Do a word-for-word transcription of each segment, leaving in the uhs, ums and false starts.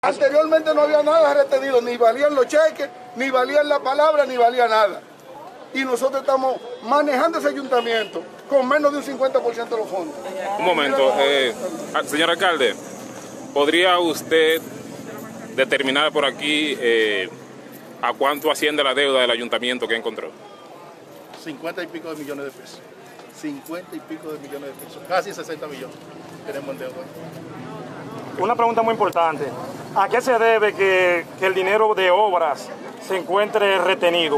Anteriormente no había nada retenido, ni valían los cheques, ni valían la palabra, ni valía nada. Y nosotros estamos manejando ese ayuntamiento con menos de un cincuenta por ciento de los fondos. Un momento, eh, señor alcalde, ¿podría usted determinar por aquí eh, a cuánto asciende la deuda del ayuntamiento que encontró? cincuenta y pico de millones de pesos. cincuenta y pico de millones de pesos. Casi sesenta millones tenemos en deuda. Una pregunta muy importante. ¿A qué se debe que, que el dinero de obras se encuentre retenido?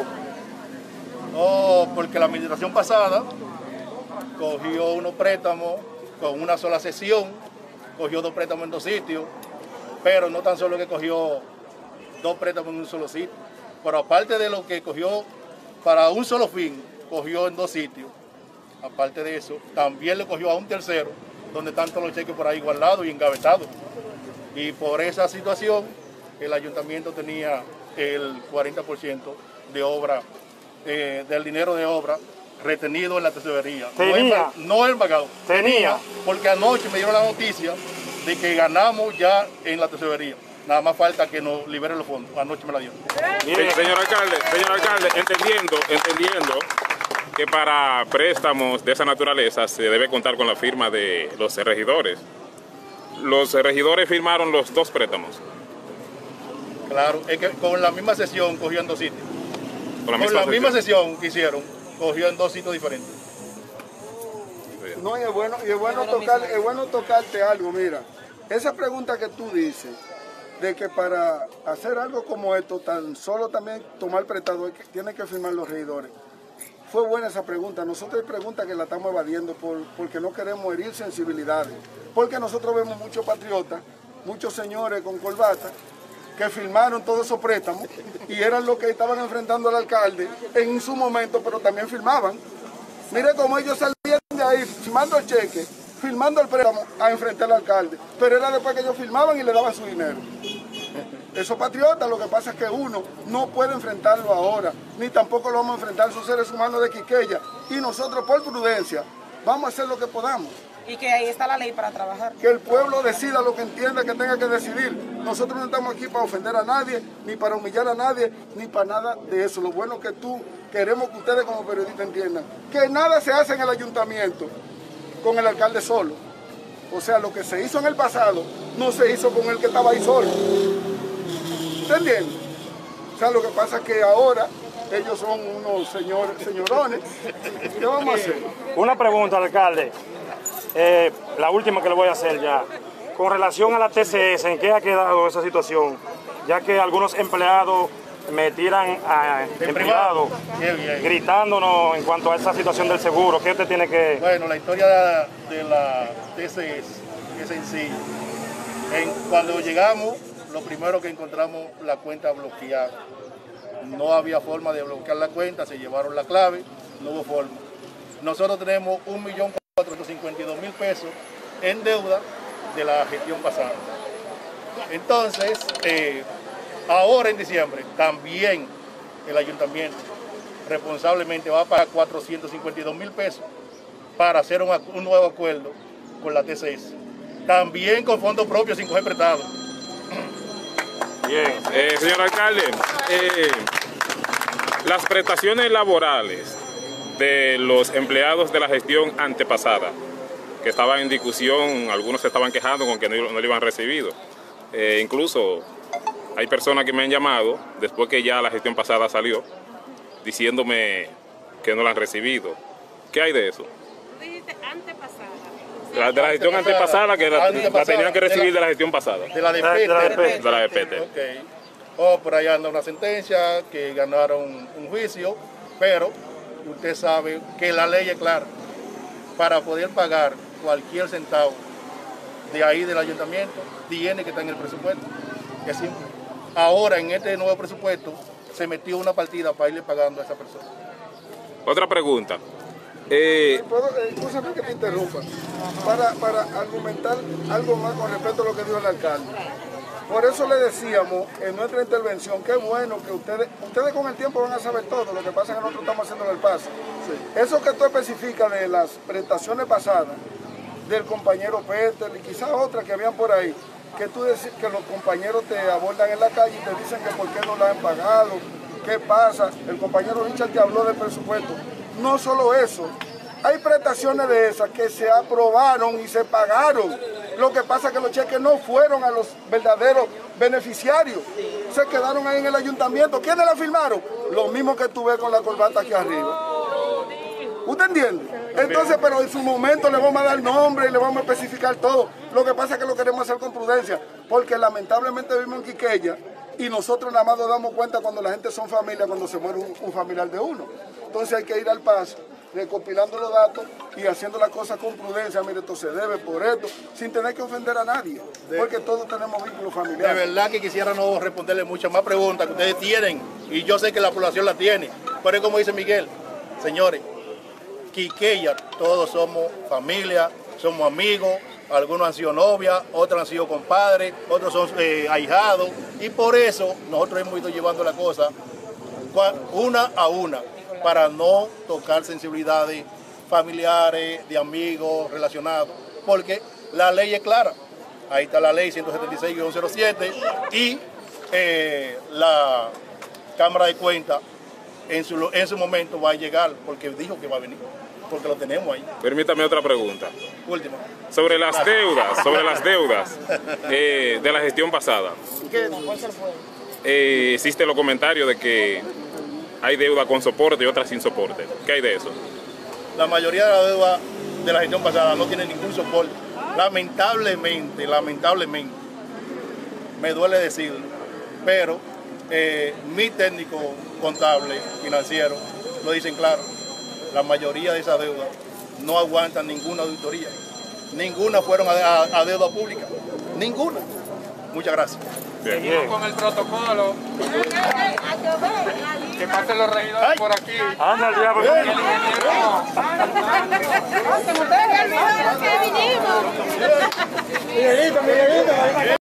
Oh, porque la administración pasada cogió unos préstamos con una sola sesión, cogió dos préstamos en dos sitios, pero no tan solo que cogió dos préstamos en un solo sitio, pero aparte de lo que cogió para un solo fin, cogió en dos sitios. Aparte de eso, también le cogió a un tercero, donde están todos los cheques por ahí guardados y engavetados. Y por esa situación, el ayuntamiento tenía el cuarenta por ciento de obra, eh, del dinero de obra retenido en la tesorería. Tenía. No embargado. Tenía. Porque anoche me dieron la noticia de que ganamos ya en la tesorería. Nada más falta que nos liberen los fondos. Anoche me la dieron. Sí, señor alcalde, señor alcalde, entendiendo, entendiendo que para préstamos de esa naturaleza se debe contar con la firma de los regidores. Los regidores firmaron los dos préstamos. Claro, es que con la misma sesión cogió en dos sitios. Con la, con misma, la sesión. misma sesión que hicieron, cogió en dos sitios diferentes. No, y es bueno, y es bueno, tocar, es bueno tocarte algo, mira. Esa pregunta que tú dices, de que para hacer algo como esto, tan solo también tomar prestado, tiene que firmar los regidores. Fue buena esa pregunta. Nosotros hay preguntas que la estamos evadiendo por, porque no queremos herir sensibilidades. Porque nosotros vemos muchos patriotas, muchos señores con corbata, que firmaron todos esos préstamos y eran los que estaban enfrentando al alcalde en su momento, pero también firmaban. Mire cómo ellos salían de ahí firmando el cheque, firmando el préstamo a enfrentar al alcalde. Pero era después que ellos firmaban y le daban su dinero. Esos patriotas, lo que pasa es que uno no puede enfrentarlo ahora, ni tampoco lo vamos a enfrentar, son seres humanos de Quiqueya. Y nosotros, por prudencia, vamos a hacer lo que podamos. Y que ahí está la ley para trabajar. Que el pueblo decida lo que entienda que tenga que decidir. Nosotros no estamos aquí para ofender a nadie, ni para humillar a nadie, ni para nada de eso. Lo bueno que tú, queremos que ustedes como periodistas entiendan, que nada se hace en el ayuntamiento con el alcalde solo. O sea, lo que se hizo en el pasado, no se hizo con el que estaba ahí solo. ¿Entendiendo? O sea, lo que pasa es que ahora ellos son unos señor, señorones. ¿Qué vamos a hacer? Una pregunta, alcalde. Eh, la última que le voy a hacer ya. Con relación a la T C S, ¿en qué ha quedado esa situación? Ya que algunos empleados me tiran a, en, en privado, bien, bien. gritándonos en cuanto a esa situación del seguro. ¿Qué usted tiene que...? Bueno, la historia de, de la T C S es sencilla. En, cuando llegamos, lo primero que encontramos, la cuenta bloqueada. No había forma de bloquear la cuenta, se llevaron la clave, no hubo forma. Nosotros tenemos un millón cuatrocientos cincuenta y dos mil pesos en deuda de la gestión pasada. Entonces, eh, ahora en diciembre, también el ayuntamiento responsablemente va a pagar cuatrocientos cincuenta y dos mil pesos para hacer un, un nuevo acuerdo con la T C S. También con fondos propios sin coger prestado. Bien, eh, señor alcalde, eh, las prestaciones laborales de los empleados de la gestión antepasada, que estaban en discusión, algunos se estaban quejando con que no, no lo iban recibido. Eh, incluso hay personas que me han llamado, después que ya la gestión pasada salió, diciéndome que no la han recibido. ¿Qué hay de eso? Tú dijiste antepasada. La, de la gestión antepasada, que la, antepasada, la tenían que recibir de la, de la gestión pasada. De la de De la de P T. De la de P T. Okay. Oh, por allá anda una sentencia que ganaron un juicio, pero usted sabe que la ley es clara. Para poder pagar cualquier centavo de ahí del ayuntamiento, tiene que estar en el presupuesto. Es simple. Ahora, en este nuevo presupuesto, se metió una partida para irle pagando a esa persona. Otra pregunta. Eh, ¿Puedo, eh, escúchame que te interrumpa, para, para argumentar algo más con respecto a lo que dijo el alcalde. Por eso le decíamos en nuestra intervención, qué bueno que ustedes, ustedes con el tiempo van a saber todo, lo que pasa es que nosotros estamos haciendo el paso. Sí. Eso que tú especificas de las prestaciones pasadas, del compañero Peter y quizás otras que habían por ahí, que, tú dec- que los compañeros te abordan en la calle y te dicen que por qué no la han pagado, qué pasa. El compañero Richard te habló del presupuesto. No solo eso, hay prestaciones de esas que se aprobaron y se pagaron. Lo que pasa es que los cheques no fueron a los verdaderos beneficiarios. Se quedaron ahí en el ayuntamiento. ¿Quiénes la firmaron? Los mismos que tú ves con la corbata aquí arriba. ¿Usted entiende? Entonces, pero en su momento le vamos a dar nombre y le vamos a especificar todo. Lo que pasa es que lo queremos hacer con prudencia, porque lamentablemente vivimos en Quiqueya y nosotros nada más nos damos cuenta cuando la gente son familia, cuando se muere un, un familiar de uno. Entonces hay que ir al paso, recopilando los datos y haciendo las cosas con prudencia. Mire, esto se debe por esto, sin tener que ofender a nadie, porque todos tenemos vínculos De familiares. verdad que quisiera no responderle muchas más preguntas que ustedes tienen, y yo sé que la población la tiene, pero es como dice Miguel, señores, Quiqueya, todos somos familia, somos amigos, algunos han sido novias, otros han sido compadres, otros son eh, ahijados, y por eso nosotros hemos ido llevando la cosa una a una, para no tocar sensibilidades familiares, de amigos, relacionados, porque la ley es clara. Ahí está la ley ciento setenta y seis guion cero siete y eh, la Cámara de Cuentas en su, en su momento va a llegar, porque dijo que va a venir, porque lo tenemos ahí. Permítame otra pregunta. Última. Sobre las deudas, sobre las deudas eh, de la gestión pasada. Eh, existen los comentarios de que hay deuda con soporte y otras sin soporte. ¿Qué hay de eso? La mayoría de la deuda de la gestión pasada no tiene ningún soporte. Lamentablemente, lamentablemente, me duele decirlo, pero eh, mi técnico contable, financiero, lo dicen claro. La mayoría de esas deudas no aguantan ninguna auditoría. Ninguna fueron a, a, a deuda pública. Ninguna. Muchas gracias. Bien. Seguimos con el protocolo. Que pasen los regidores Ay. por aquí. Anda, el diablo. El ingeniero. Ustedes olvidaron que vinimos.